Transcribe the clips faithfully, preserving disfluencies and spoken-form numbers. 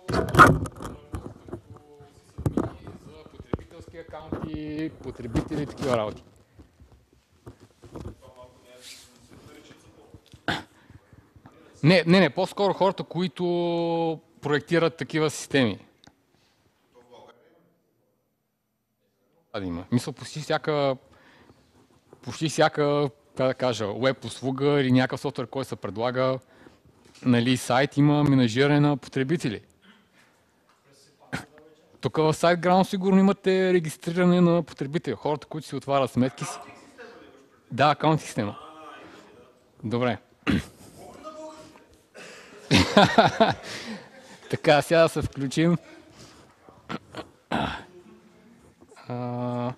за потребителски акаунти, потребители и такива работи. Не, не, не, по-скоро хората, които проектират такива системи. Да, има. Мисля, почти всяка, почти всяка, как да кажа, веб услуга или някакъв софтуер, който се предлага, нали, сайт има менажиране на потребители. Тук в SiteGround сигурно имате регистриране на потребители. Хората, които си отварят сметки си. Да, акаунт система. Добре. Така, сега да се включим. А,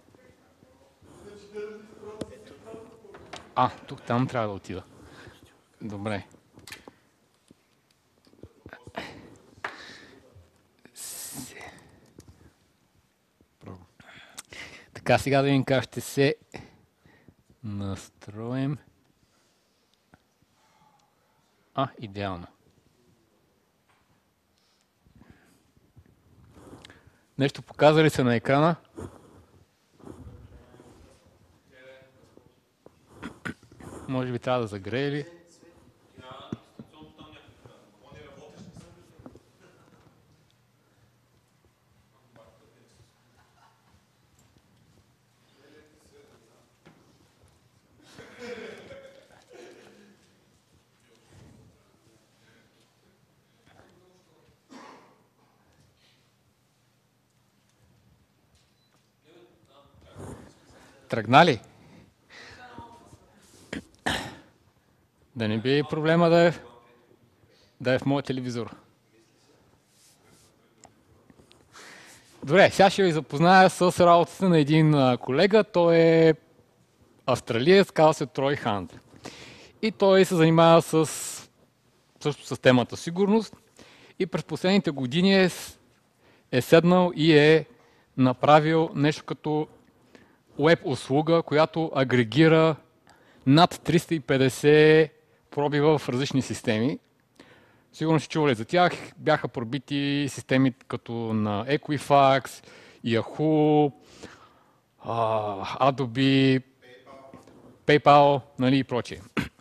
а, тук там трябва да отида. Добре. Така, сега да видим как ще се настроим. А, идеално. Нещо показали се на екрана? Може би трябва да загрее ли? Тръгнали? Да не би проблема да е, да е в моят телевизор. Добре, сега ще ви запозная с работата на един колега. Той е австралиец, казва се Трой Хант. И той се занимава с, също с темата сигурност. И през последните години е, е седнал и е направил нещо като веб услуга, която агрегира над триста и петдесет пробива в различни системи. Сигурно ще чували за тях. Бяха пробити системи като на Equifax, Yahoo, Adobe, PayPal, нали, и прочее.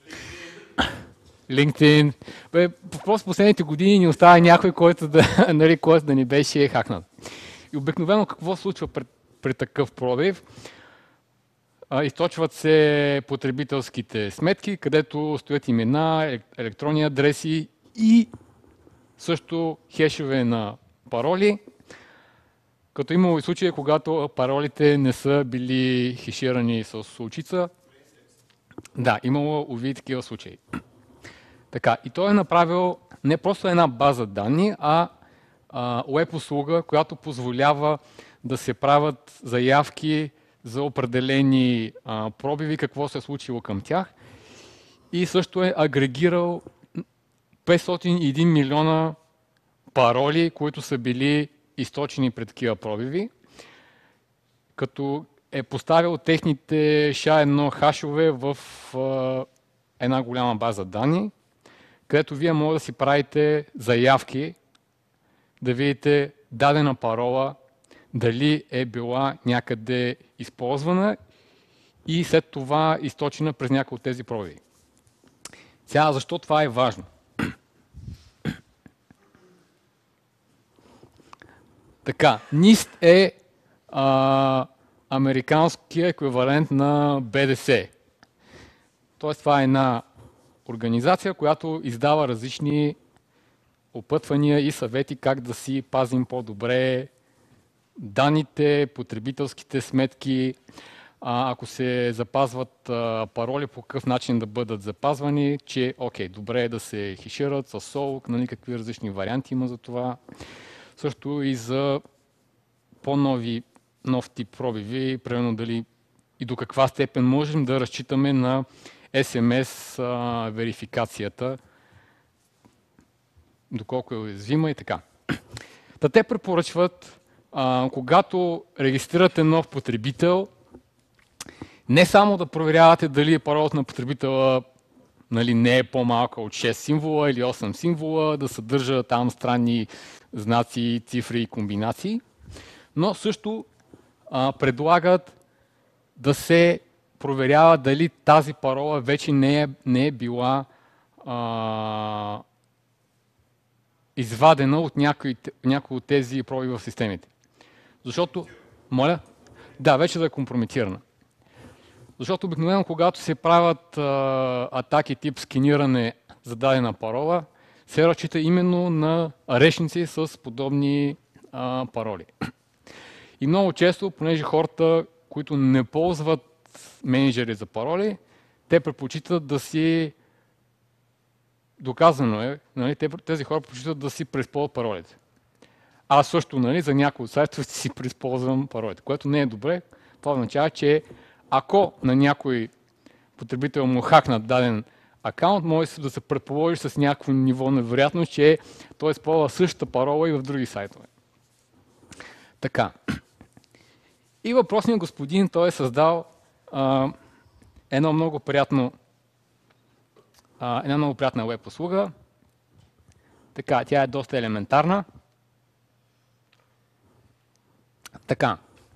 LinkedIn. Бе, просто последните години ни остава някой, който да, нали, който да ни беше хакнат. И обикновено какво случва при, при такъв пробив? Източват се потребителските сметки, където стоят имена, електронни адреси и също хешове на пароли, като имало и случаи, когато паролите не са били хеширани с очица. Да, имало уви такива случаи. Така, и той е направил не просто една база данни, а уеб услуга, която позволява да се правят заявки за определени а, пробиви, какво се е случило към тях. И също е агрегирал петстотин и един милиона пароли, които са били източени пред такива пробиви, като е поставил техните ша едно хашове в а, една голяма база данни, където вие може да си правите заявки, да видите дадена парола, дали е била някъде използвана и след това източена през някои от тези пробиви. Сега, защо това е важно? Така, нист е а, американския еквивалент на Б Д С. Тоест, това е една организация, която издава различни опътвания и съвети как да си пазим по-добре данните, потребителските сметки, а, ако се запазват а, пароли, по какъв начин да бъдат запазвани, че окей, добре е да се хешират с сол, нали, какви различни варианти има за това. Също и за по-нови нов тип пробиви, примерно дали и до каква степен можем да разчитаме на Ес Ем Ес а, верификацията, доколко е уязвима и така. Та те препоръчват, а, когато регистрирате нов потребител, не само да проверявате дали паролът на потребителя нали, не е по-малка от шест символа или осем символа, да съдържа там странни знаци, цифри и комбинации, но също а, предлагат да се проверява дали тази парола вече не е, не е била а, извадена от някои, някои от тези проби в системите. Защото, моля, да, вече да е компрометирана. Защото обикновено, когато се правят а, атаки тип сканиране за дадена парола, се разчита именно на речници с подобни а, пароли. И много често, понеже хората, които не ползват менеджери за пароли, те предпочитат да си, доказано е, нали, тези хора предпочитат да си преизползват паролите. Аз също, нали, за някои от сайтовете си преизползвам паролите, което не е добре. Това означава, че ако на някой потребител му хакнат даден акаунт, може да се предположи с някакво ниво на вероятност, че той използва същата парола и в други сайтове. Така. И въпросният господин, той е създал а, едно много приятно, а, една много приятна веб услуга. Така, тя е доста елементарна. Така.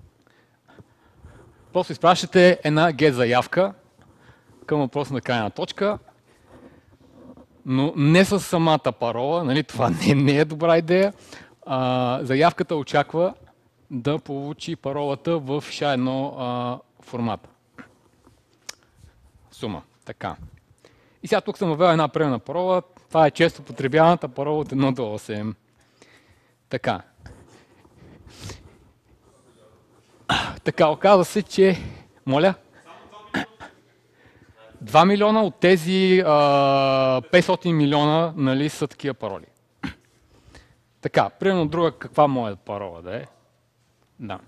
Просто изпращате една get заявка към въпросна крайна точка, но не с самата парола, нали, това не, не е добра идея. А, заявката очаква да получи паролата в ша едно а, формата. Сума. Така. И сега тук съм въвел една примерна парола. Това е често потребяваната парола от едно до осем. Така. Така, оказва се, че... Моля? два милиона от тези а, петстотин милиона, нали, са такива пароли. Така, примерно друга, каква моя парола да е? Да.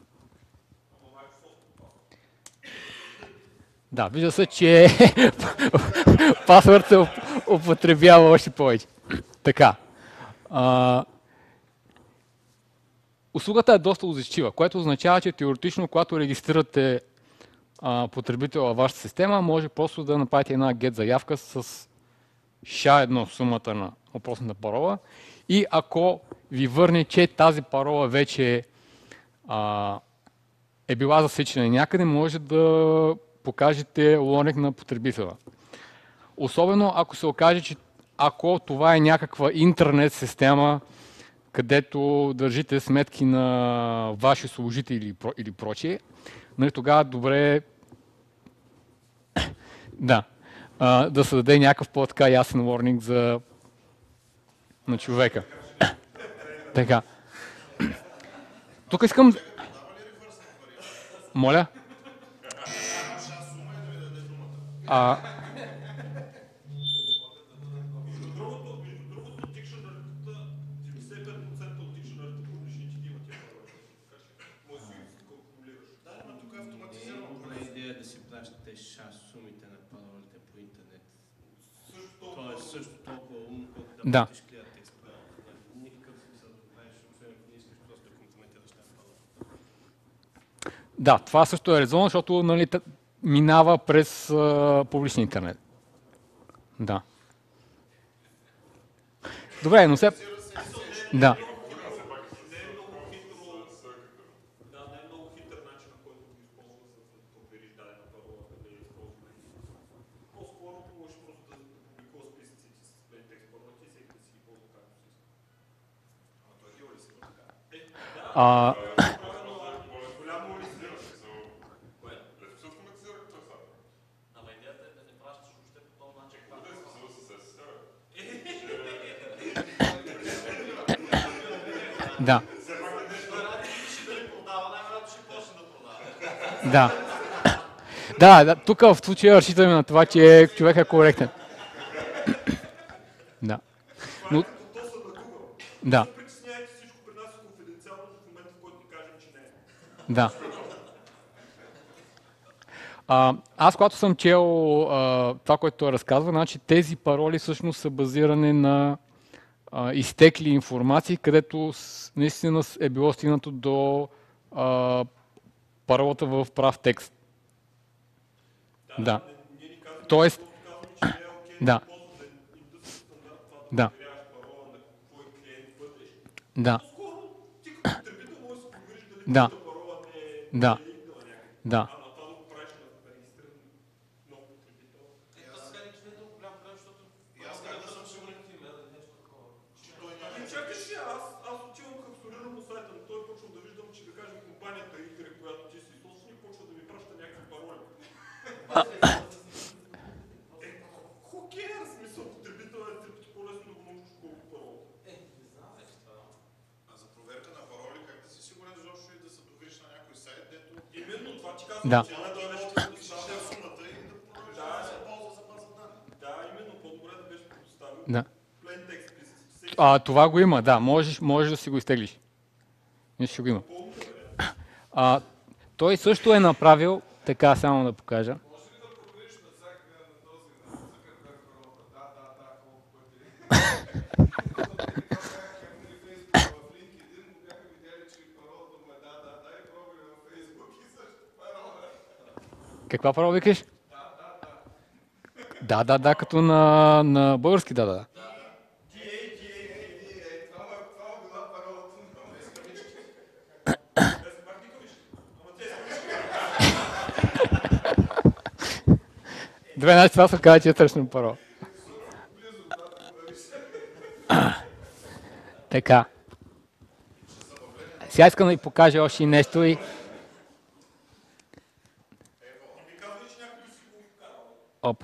Да, вижда се, че пасворд се употребява още повече. Така. А, услугата е доста узичива, което означава, че теоретично, когато регистрирате а, потребител във вашата система, може просто да направите една get заявка с ша едно сумата на въпросната парола и ако ви върне, че тази парола вече а, е била засечена някъде, може да покажете лоник на потребителя. Особено ако се окаже, че ако това е някаква интернет система, където държите сметки на ваши служители или прочие, нали, тогава добре да, а, да се даде някакъв по-така ясен warning за на човека. Така. Тук искам... Моля? А... Да. Да, това също е резон, защото, нали, минава през а, публичен интернет. Да. Добре, но все... Да. А... Да. Да. Да, да, тук в случая разчитаме на това, че човек е коректен. Да. Но... Да. Да. А, аз, когато съм чел а, това, което той разказва, значи тези пароли всъщност са базирани на а, изтекли информации, където с, наистина е било стигнато до а, паролата в прав текст. Да. да. Тоест... Да. Да. Да. Да. Да. Да. Да. Да. А, това го има, да. Можеш, можеш да си го изтеглиш. Мисля, ще го има. А, той също е направил, така само да покажа. Каква парола викаш? Да, да, да, като на, на български, да, да. Две значи това се казва, че е търсено парола. Така. Сега искам да ви покажа още нещо и... Оп.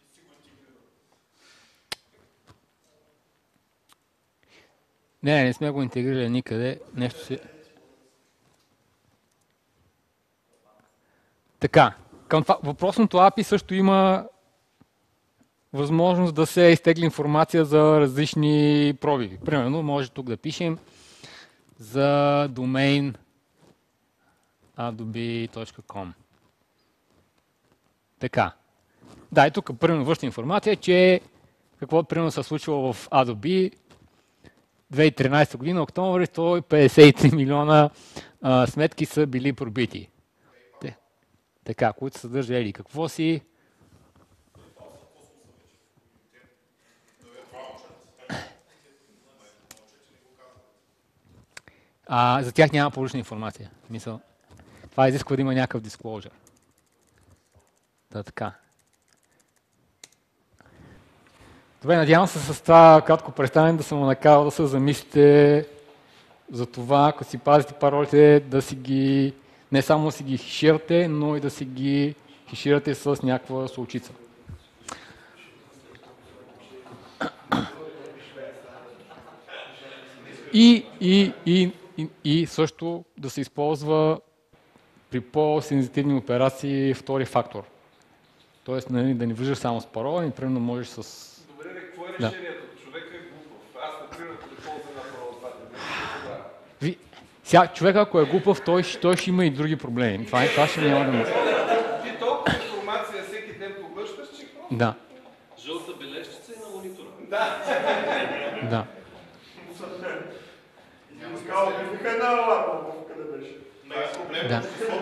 Не, не сме го интегрирали никъде. Нещо си... Така. Към това, въпросното ей пи ай също има възможност да се изтегли информация за различни пробиви. Примерно, може тук да пишем за домейн adobe точка com. Така. Да, и тук примерно вършна информация, че какво примерно се случва в Adobe две хиляди и тринадесета година, октомври, сто петдесет и три милиона а, сметки са били пробити. Те, така, които съдържа или какво си. А, за тях няма публична информация. Мисъл, това изисква да има някакъв disclosure. Да, така. Добре, надявам се с това кратко представяне да съм накарал да се замислите за това, ако си пазите паролите, да си ги, не само да си ги хеширате, но и да си ги хеширате с някаква случица. И, и, и, и, и също да се използва при по-сензитивни операции втори фактор. Тоест да не виждаш само с парола, и примерно можеш с... Добре, какво е решението? Да. Човека е глупав. Аз, например, ако да ползвам една парола, това не е. Сега, човек, ако е глупав, той, той ще има и други проблеми. Това, това ще няма да му... Ти толкова информация всеки ден поглъщаш, че... Да. Жълта бележчица и на монитора. Да. Да. Да.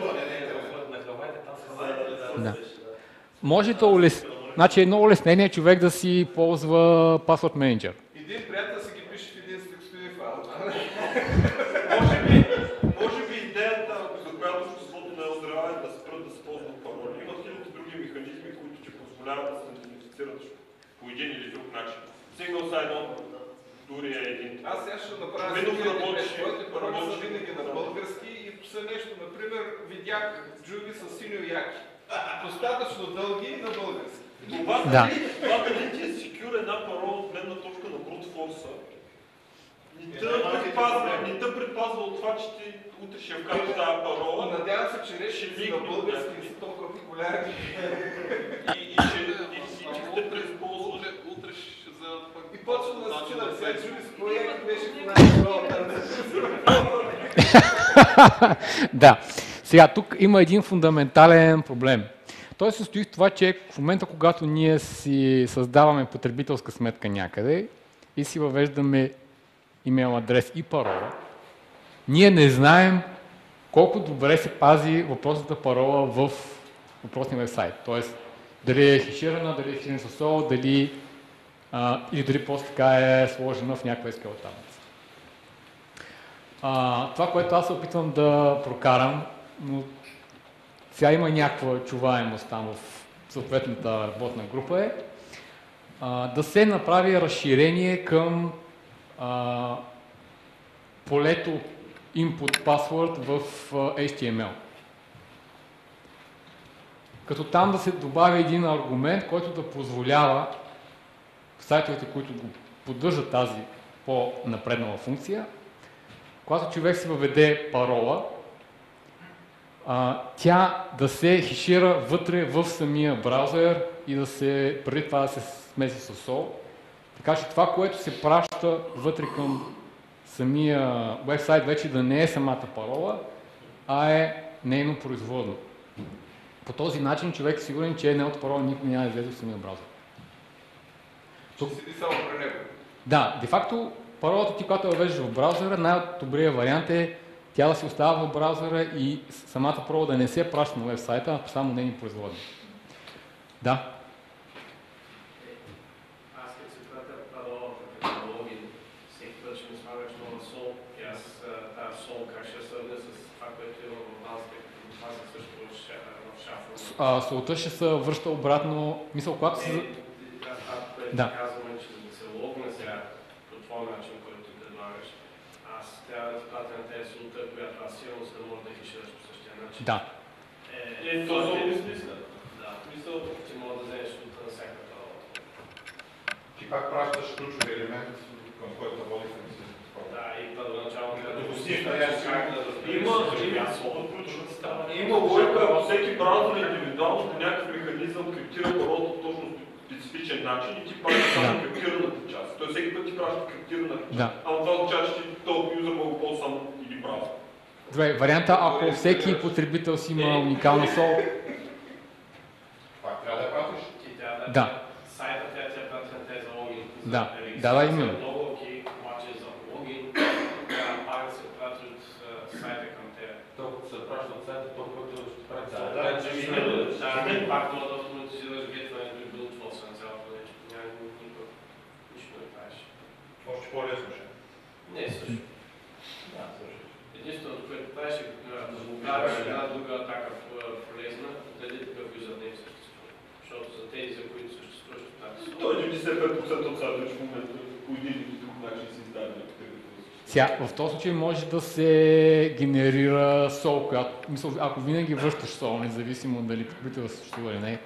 Да. Може да улес... Значи едно улеснение е човек да си ползва password manager. Един приятел си ги пише в един текстови файл. може, би, може би идеята, за която обществото не е оздравява, е да спрат да се ползват пароли. Имат хиляди други механизми, които ти позволяват да се идентифицират по един или друг начин. Single sign-on дори е един. Аз сега ще направя винаги работиш, твоите пароли са винаги на български и все нещо. Например, видях джуги с синьо яки. Достатъчно дълги и на български. Това да. дали ти е секюр една парола от гледна точка на брут форса, не те предпазва от това, че ти утре ще вкараш тази парола. Надявам се, че реши на български не са толкова популярни. И че те преизползва утре за... И почвам да се чудам сега, чули с кой яки беше в една парола. Да. Сега, тук има един фундаментален проблем. Той се състои в това, че в момента, когато ние си създаваме потребителска сметка някъде и си въвеждаме имейл адрес и парола, ние не знаем колко добре се пази въпросната парола в въпросния вебсайт. Тоест, Дали е хеширана, дали е хеширана с сол, дали, а, или дали просто така е сложена в някаква ес кю ел таблица. А, това, което аз се опитвам да прокарам, но сега има някаква чуваемост там в съответната работна група е, а, да се направи разширение към а, полето input password в а, ейч ти ем ел. Като там да се добави един аргумент, който да позволява сайтовете, които го поддържат тази по-напреднала функция, когато човек си въведе парола, а, тя да се хешира вътре в самия браузър и да се, преди това да се смеси с сол. Така че това, което се праща вътре към самия вебсайт, вече да не е самата парола, а е нейно производно. По този начин човек е сигурен, че не от парола никой няма да излезе в самия браузър. Тук седи само при него. Да, де-факто паролата ти, когато я въвеждаш в браузъра, най-добрият вариант е тя да си остава в браузъра и самата парола да не се праща на вебсайта, а само нейни производни. Да. Аз като си пратя паролата като логин, всеки път ще ми слагаш нова сол и аз тази сол как ще свърне с това, което имам в базата, като това се също в шафа. Солта ще се връща обратно, мисъл, когато се... Това, което да. казваме, че да се логне сега по твой начин, който ти предлагаш, аз трябва да ти пратя на тези солта, която аз имам, за да може да хешираш по същия начин. Да. Е, е, това е безсмислено. Да, мисъл, че мога да вземеш солта на всяка парола. Ти пак пращаш ключови елемент, към който води функция. Да, и първоначално Като да пустиш на как да Има, има логика, ако всеки браузър индивидуално по някакъв механизъм криптира паролата точно специфичен начин и ти пращаш само криптираната част. Тоест всеки път ти пращаш криптираната част. Да. Ама това означава, че този юзър мога по само или браузър. Добре, варианта, ако всеки потребител си има уникална сол... Пак трябва да я пратиш? Ти трябва да... Да. Сайта тя ти я прати на тези логин. Да, да, да, именно. Много окей, обаче за логин, трябва пак да се прати от сайта към тебе. Толкова се праща от сайта, толкова да ще прави Да, да, че именно, да, пак това да автоматизираш гетването и билдването на цялото нещо. Няма никакво, нищо не правиш. Още по-лесно ще. Не, също. Да, също. Единственото, което правиш е да го правиш една друга атака полезна, дали такъв юзер не съществува. Защото за тези, за които съществуваш атаки са... Той деветдесет и пет процента от сайта в момента по един или друг начин си издаден. Сега, в този случай може да се генерира сол, която, мисъл, ако винаги връщаш сол, независимо дали потребител съществува или не.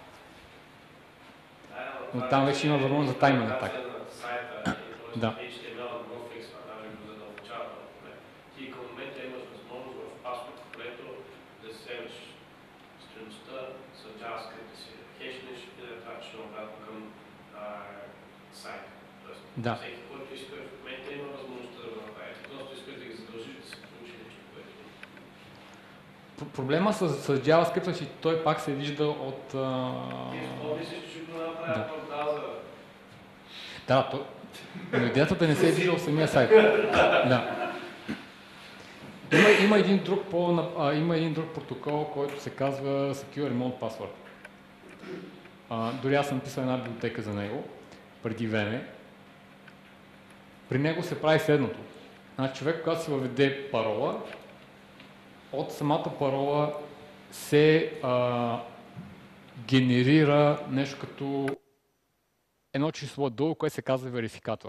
Но там вече има възможност за тайминг атак. Да. ейч ти ем ел го фиксва, даже го задълбочава този проблем. Ти към момента имаш възможност в паспорт, което да вземеш стойността с JavaScript, да си хешнеш и да пратиш обратно към сайта. Да. Всеки, който иска, в момента има възможността да го направи. Просто искаш да ги задължиш да се получи нещо, което има. Проблема с, с JavaScript е, че той пак се вижда от... А... Ти мислиш, че ще го направят в браузъра. Да, то... но идеята да не се е виждал в самия сайт. Да. Има, има, един друг по, а, има един друг протокол, който се казва Secure Remote Password. А, дори аз съм писал една библиотека за него преди време. При него се прави следното. Значи, човек, когато си въведе парола, от самата парола се а, генерира нещо като едно число долу, което се казва верификатор.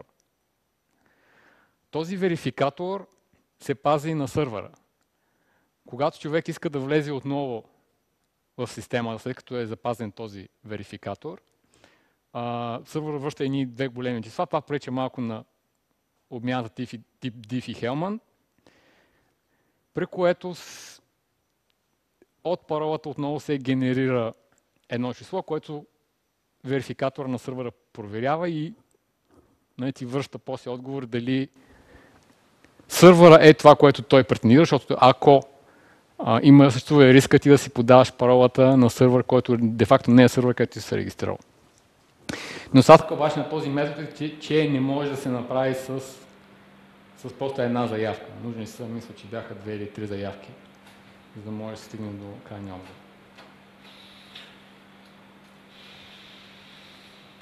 Този верификатор се пази на сървъра. Когато човек иска да влезе отново в система, след като е запазен този верификатор, а, сървъра връща едни две големи числа. Това пречи малко на обмяната тип diff и Hellman, при което с... от паролата отново се генерира едно число, което верификатора на сървъра проверява и не, ти връща после отговор дали сървъра е това, което той претендира, защото ако а, има съществува риска ти да си подаваш паролата на сървър, който де-факто не е сървър, където ти се регистрирал. Но остатъка обаче на този метод е, че, че не може да се направи с, с просто една заявка. Нужни са, мисля, че бяха две или три заявки, за да може да се стигне до крайния отговор.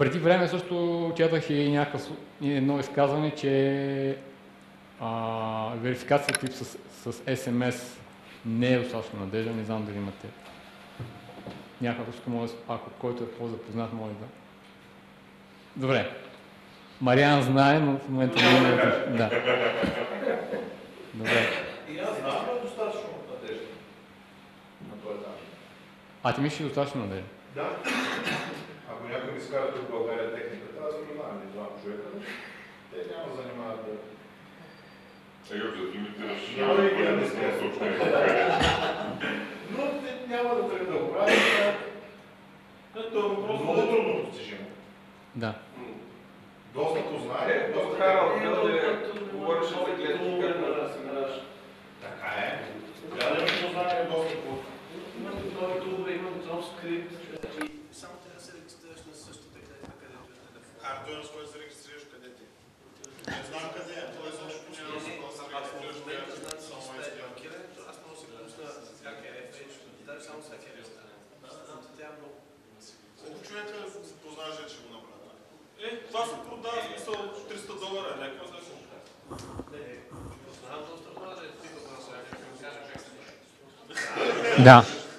преди време също четах и някакъв, едно изказване, че а, верификацията тип с, с ес ем ес не е достатъчно надежда. Не знам дали имате някакъв, може, ако който е по-запознат, може да... Добре. Мариан знае, но в момента не е... Да. Добре. И аз знам, но е достатъчно надежда на този етап. А ти мислиш, че е достатъчно надежда? Да. Ако някой ми скара тук в България техниката, аз не знам, не знам човека, те няма да занимават да... Сега да лимитираш... Няма да ги да но те няма да трябва да го правят. Това е въпрос много трудно постижимо. Да. Доста познае, доста Карал, говореше за клетка. Така е. Трябва да познае доста по... Имам готови трудове, имам готов скрипт. Само трябва да се регистрираш на същата клетка, където е телефон. А, той на своя се регистрираш къде ти? Не знам къде е, той е също почина. Аз в момента знам, че си сте блокирането, аз мога да си пусна как е еф ейч, даже само с еф ейч стане. Знам, че трябва много. Колко човека познаваш, че го направят? Е, това се продава, смисъл триста долара, някаква за какво? Знам доста хора, да е ти добра сега, някакъв ми каже как се прави. Да.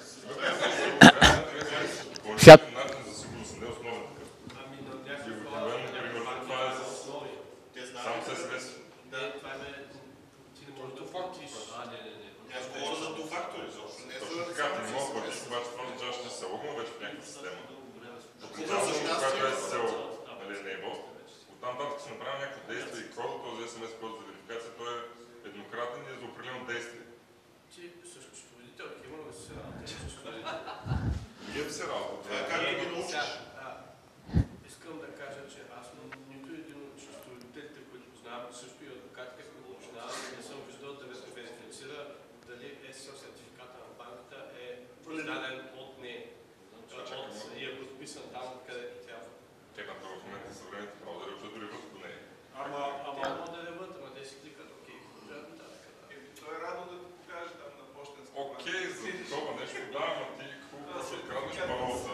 Сега... Начин за сигурност не е основен такъв. Ами на някакви И хора, обикновено, примерно, това е с- основи. Само с ес ем ес. Да, това е... Ти не можеш да фактиш. А, не, не, не. Аз говоря за двуфактори, защото не Точно така, ти не мога да платиш, обаче това означава, че се логнал вече в някаква система. за Когато щастие, е сел, нали, enable, оттам нататък се направи някакво действие и кода, този ес ем ес код за верификация, той е еднократен и е за определено действие. Ти също счетоводител, има ли се счетоводител? Вие ви се работа. Това е как да ги научиш. Искам да кажа, че аз нито един от счетоводителите, които познавам, също и адвокатите, които познавам, не съм виждал да верифицира дали ес ес о сертификата на банката е издаден от нея. И е подписан там, където трябва. Техната в момента съвременните браузъри, защото реват до нея. Ама, Ама няма да реват, ама те си кликат, окей. той е радо да ти покаже там на почтенска. Окей, за това нещо да, ама ти хубаво ще откраднеш паролата.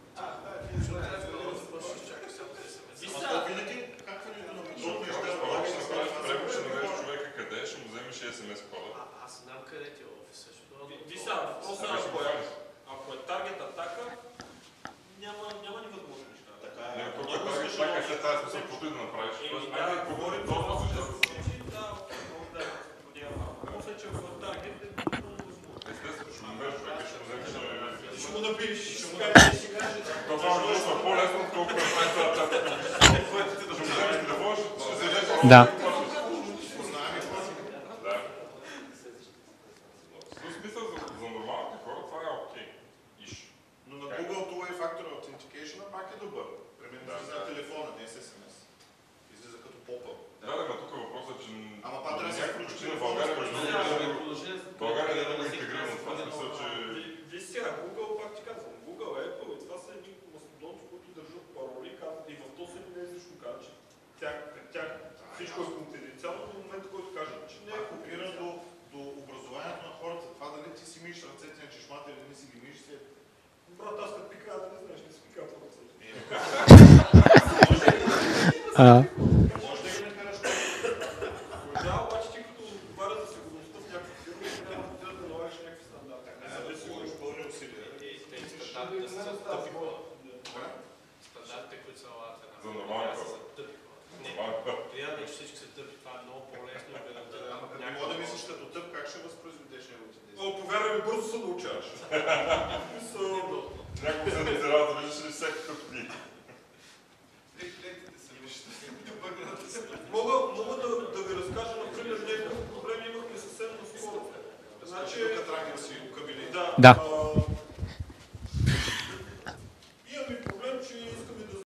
Ама видите, как е нещо Защото откраднеш паролата, ще направиш превод, ще наведеш човека къде, ще му вземеш и ес ем ес кода. Аз знам къде ти е офиса. Ви сега, въпросът е, ако е, ако е таргет атака, няма, няма ни възможни неща. Така Не, е. ако е таргет атака, е след тази смисъл, каквото и да направиш. Тоест, айде да поговорим това за Да, да, после, че ако е таргет, е много възможно. естествено, ще му намериш човека, ще му вземеш. Ще му напишеш, ще му кажеш, ще кажеш. Това е много по-лесно, колкото е най-сата. Да ще му вземеш телефон, ще се вземеш. Да. Знаем и това. Да. В смисъл за, за нормалните хора това е окей. Иш. Но на Google Two-Way Factor Authentication пак е добър. Примерно Да, излиза да. на телефона, не е с ес ем ес. Излиза като поп-ъп. Да, да, но тук въпросът е, че Ама па трябва да се някаква включи причина телефона, България защото между няма другото, да е България не е много интегрирана в това смисъл, че Виж сега, Google, пак ти казвам, Google, Apple и това са едни мастодонти, които държат пароли казват, и в този семинар също казват, че тях, тях всичко е конфиденциално до момента, който кажат, че не е копирано до, до образованието на хората. Това дали ти си миеш ръцете на чешмата или не си ги миеш се. Брат, аз като пикая, да не знаеш, не си пикая това ръцете. Може да ги накараш да, обаче ти като отговаря за сигурността в някакви фирми, трябва да налагаш някакви стандарти. За да сигуриш пълни усилия. Стандартите, които са лата. за нормални хора. Нормални хора. Приятно, че всички се тъпи. Това е много по-лесно. Ама като не мога да мислиш като тъп, как ще възпроизведеш неговите действия? О, повярвай ми, бързо се научаваш. Някой се надзирава да виждаш ли всеки тъп дни. Мога, мога да, да ви разкажа, например, някакъв проблем имахме съвсем наскоро. Значи, да, Да. а,